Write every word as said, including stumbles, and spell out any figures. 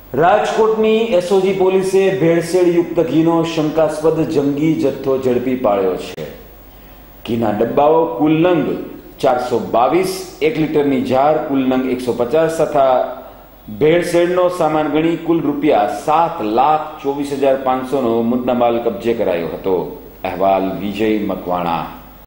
રાજકોટની એસઓજી પોલીસે ભેળસેળયુક્ત ઘીનો શંકાસ્પદ જંગી જથ્થો ઝડપી પાડ્યો છે। ઘીના ડબ્બાઓ કુલ નંગ ચારસો બાવીસ, એક લીટરની જાર કુલ નંગ એકસો પચાસ તથા ભેળસેળનો સામાન ગણી કુલ રૂપિયા સાત લાખ ચોવીસ હજાર પાંચસો નો મુદ્દામાલ કબજે કરાયો હતો। અહેવાલ વિજય મકવાણા।